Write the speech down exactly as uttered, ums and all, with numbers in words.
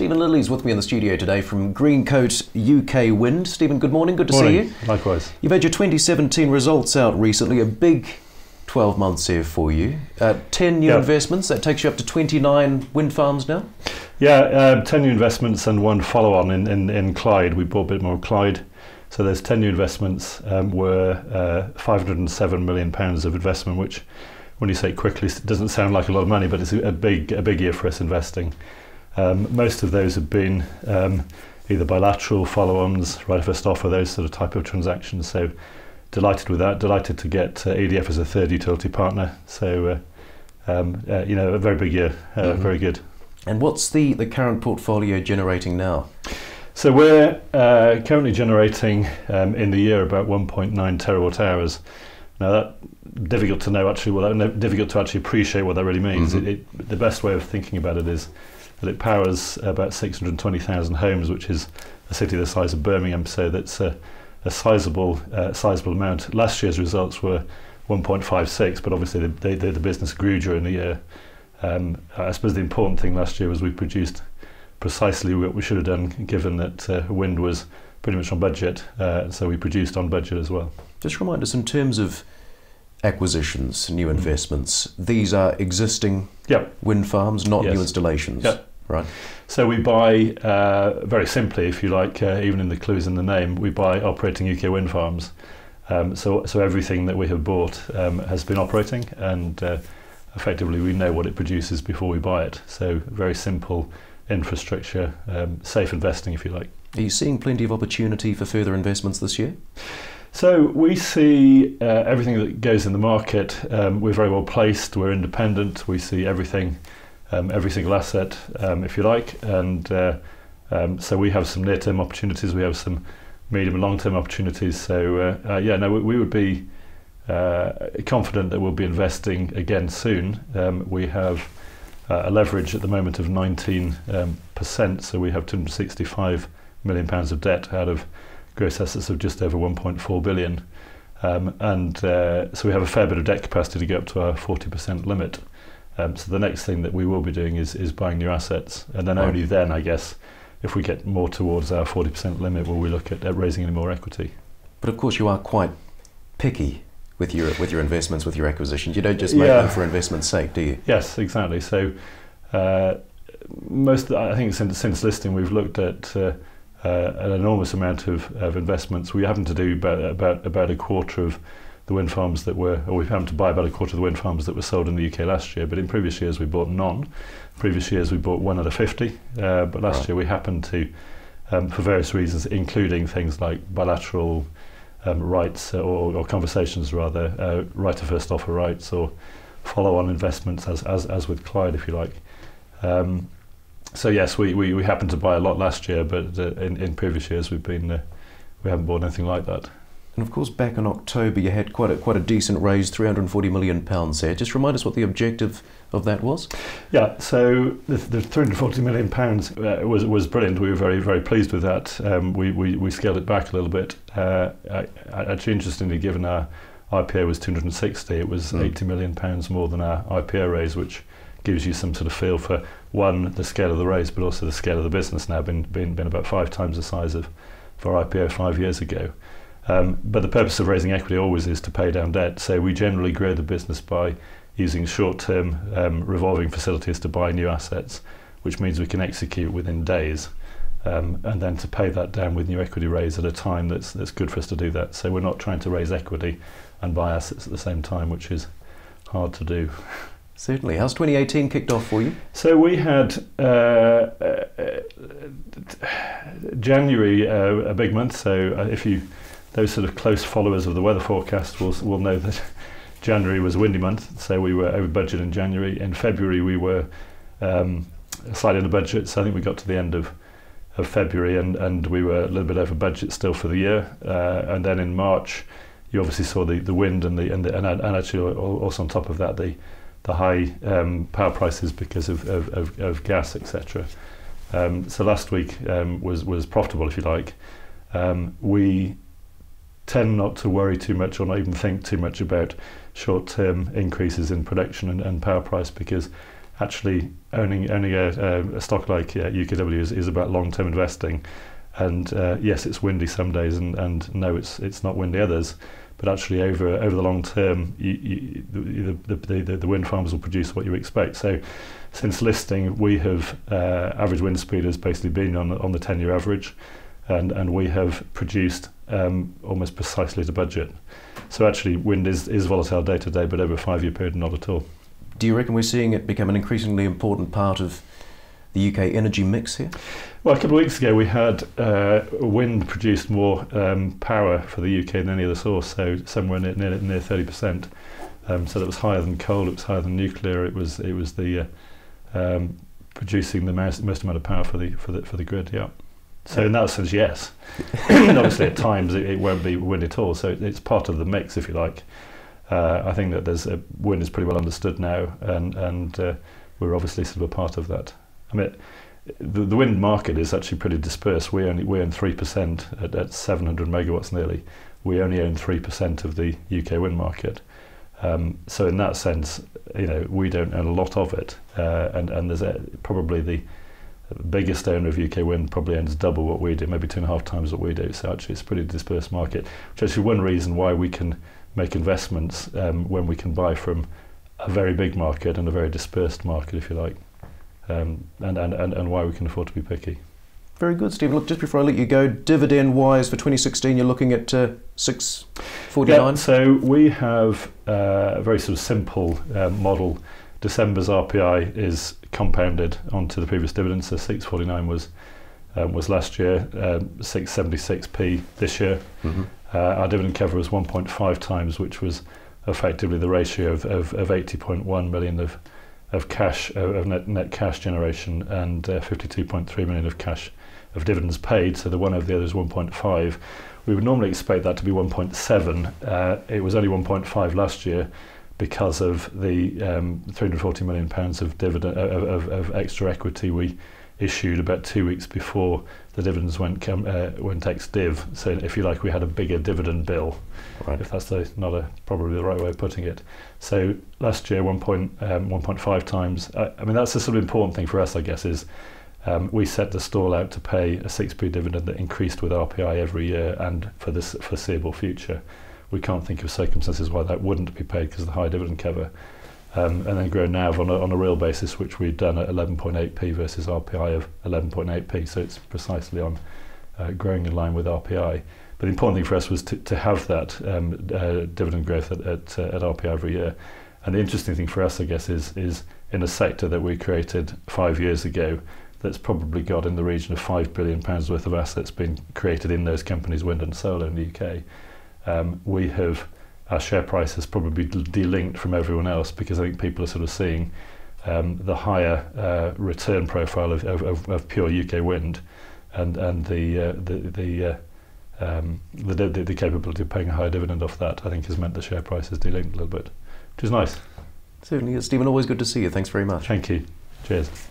Stephen Lilley's with me in the studio today from Greencoat U K Wind. Stephen, good morning, good to morning. see you. Likewise. You've had your twenty seventeen results out recently, a big twelve months here for you. Uh, ten new yep. investments, that takes you up to twenty-nine wind farms now? Yeah, uh, ten new investments and one follow-on in, in, in Clyde. We bought a bit more of Clyde. So there's ten new investments, um, were uh, five hundred and seven million pounds of investment, which when you say it quickly, it doesn't sound like a lot of money, but it's a big, a big year for us investing. Um, most of those have been um, either bilateral follow-ons, right of first offer, those sort of type of transactions. So delighted with that. Delighted to get uh, E D F as a third utility partner. So uh, um, uh, you know, a very big year, uh, mm-hmm. very good. And what's the the current portfolio generating now? So we're uh, currently generating um, in the year about one point nine terawatt hours. Now that difficult to know actually, well, difficult to actually appreciate what that really means. Mm-hmm. it, it, the best way of thinking about it is that it powers about six hundred and twenty thousand homes, which is a city the size of Birmingham. So that's a, a sizable, uh, sizable amount. Last year's results were one point five six, but obviously the, they, the, the business grew during the year. Um, I suppose the important thing last year was we produced precisely what we should have done, given that uh, wind was pretty much on budget, uh, so we produced on budget as well. Just remind us, in terms of acquisitions, new investments, these are existing yep. wind farms, not yes. new installations, yep. right? So we buy, uh, very simply, if you like, uh, even in the clues in the name, we buy operating U K wind farms. Um, so, so everything that we have bought um, has been operating, and uh, effectively we know what it produces before we buy it. So very simple infrastructure, um, safe investing, if you like. Are you seeing plenty of opportunity for further investments this year? So we see uh, everything that goes in the market. Um, we're very well placed, we're independent, we see everything, um, every single asset, um, if you like, and uh, um, so we have some near-term opportunities, we have some medium and long-term opportunities. So uh, uh, yeah, no, we, we would be uh, confident that we'll be investing again soon. Um, we have uh, a leverage at the moment of nineteen percent, um, so we have two hundred and sixty-five million pounds of debt out of gross assets of just over one point four billion, um, and uh, so we have a fair bit of debt capacity to get up to our forty percent limit. Um, so the next thing that we will be doing is, is buying new assets, and then only then, I guess, if we get more towards our forty percent limit, will we look at, at raising any more equity. But of course you are quite picky with your with your investments, with your acquisitions. You don't just make yeah. them for investment's sake, do you? Yes, exactly. So uh, most, I think since, since listing, we've looked at uh, Uh, an enormous amount of, of investments. We happen to do about, about about a quarter of the wind farms that were, or we happened to buy about a quarter of the wind farms that were sold in the U K last year, but in previous years we bought none. Previous years we bought one out of fifty, uh, but last right. year we happened to, um, for various reasons, including things like bilateral um, rights, uh, or, or conversations rather, uh, right of first offer rights, or follow-on investments, as, as, as with Clyde, if you like. Um, So yes, we, we, we happened to buy a lot last year, but uh, in, in previous years we've been uh, we haven't bought anything like that. And of course, back in October, you had quite a quite a decent raise, three hundred and forty million pounds there. Just remind us what the objective of that was. Yeah, so the, the three hundred and forty million pounds uh, was was brilliant. We were very very pleased with that. Um, we, we we scaled it back a little bit. Uh, actually, interestingly, given our I P O was two hundred and sixty, it was mm. eighty million pounds more than our I P O raise, which gives you some sort of feel for, one, the scale of the raise, but also the scale of the business now, been, been, been about five times the size of, of our I P O five years ago. Um, but the purpose of raising equity always is to pay down debt, so we generally grow the business by using short-term um, revolving facilities to buy new assets, which means we can execute within days, um, and then to pay that down with new equity raise at a time that's, that's good for us to do that. So we're not trying to raise equity and buy assets at the same time, which is hard to do. Certainly. How's twenty eighteen kicked off for you? So we had uh, uh, January, uh, a big month. So uh, if you, those sort of close followers of the weather forecast will will know that January was a windy month. So we were over budget in January. In February we were um, slightly under budget. So I think we got to the end of of February and and we were a little bit over budget still for the year. Uh, and then in March, you obviously saw the the wind and the and the, and, and actually also on top of that the the high um, power prices because of, of, of, of gas, et cetera. Um, so last week um, was, was profitable, if you like. Um, we tend not to worry too much or not even think too much about short-term increases in production and, and power price, because actually owning owning a, a, a stock like uh, U K W is, is about long-term investing. And uh, yes, it's windy some days, and, and no, it's it's not windy others. But actually, over over the long term, you, you, the, the, the the wind farms will produce what you expect. So, since listing, we have uh, average wind speed has basically been on on the ten-year average, and and we have produced um, almost precisely to budget. So actually, wind is is volatile day to day, but over a five-year period, not at all. Do you reckon we're seeing it become an increasingly important part of the U K energy mix here? Well, a couple of weeks ago we had uh, wind produced more um, power for the U K than any other source, so somewhere near near, near thirty percent. Um, so that was higher than coal, it was higher than nuclear. It was it was the uh, um, producing the most, most amount of power for the for the for the grid. Yeah. So in that sense, yes. Obviously, at times it, it won't be wind at all. So it, it's part of the mix, if you like. Uh, I think that there's a, wind is pretty well understood now, and and uh, we're obviously sort of a part of that. I mean, the, the wind market is actually pretty dispersed. We only we own three percent at, at seven hundred megawatts nearly. We only own three percent of the U K wind market. Um, so in that sense, you know, we don't own a lot of it, uh, and and there's a, probably the biggest owner of U K wind probably owns double what we do, maybe two and a half times what we do. So actually, it's a pretty dispersed market, which is actually one reason why we can make investments um, when we can buy from a very big market and a very dispersed market, if you like. Um, and, and, and, and why we can afford to be picky. Very good, Stephen. Look, just before I let you go, dividend-wise for twenty sixteen, you're looking at uh, six forty-nine? Yeah, so we have uh, a very sort of simple uh, model. December's R P I is compounded onto the previous dividend, so six forty-nine was um, was last year, um, six seventy-six p this year. Mm-hmm. uh, our dividend cover was one point five times, which was effectively the ratio of, of, of eighty point one million of of cash, of net, net cash generation, and uh, fifty-two point three million of cash of dividends paid. So the one over the other is one point five. We would normally expect that to be one point seven. Uh, it was only one point five last year because of the um, three hundred forty million pounds of dividend of, of, of extra equity we issued about two weeks before the dividends went com, uh, went ex-div. So if you like, we had a bigger dividend bill. Right. If that's the, not a probably the right way of putting it. So last year, one point five times. Uh, I mean, that's the sort of important thing for us, I guess, is um, we set the stall out to pay a six p dividend that increased with R P I every year and for this foreseeable future. We can't think of circumstances why that wouldn't be paid because of the high dividend cover. Um, and then grow N A V on a, on a real basis, which we've done at eleven point eight p versus R P I of eleven point eight p. So it's precisely on uh, growing in line with R P I. But the important thing for us was to, to have that um, uh, dividend growth at, at, uh, at R P I every year. And the interesting thing for us, I guess, is, is in a sector that we created five years ago that's probably got in the region of five billion pounds worth of assets being created in those companies, wind and solar in the U K. Um, we have, our share price has probably delinked from everyone else because I think people are sort of seeing um, the higher uh, return profile of, of, of pure U K wind and, and the, uh, the, the uh, Um, the, the, the capability of paying a higher dividend off that, I think, has meant the share price has delinked a little bit, which is nice. Certainly is. Stephen, always good to see you. Thanks very much. Thank you. Cheers.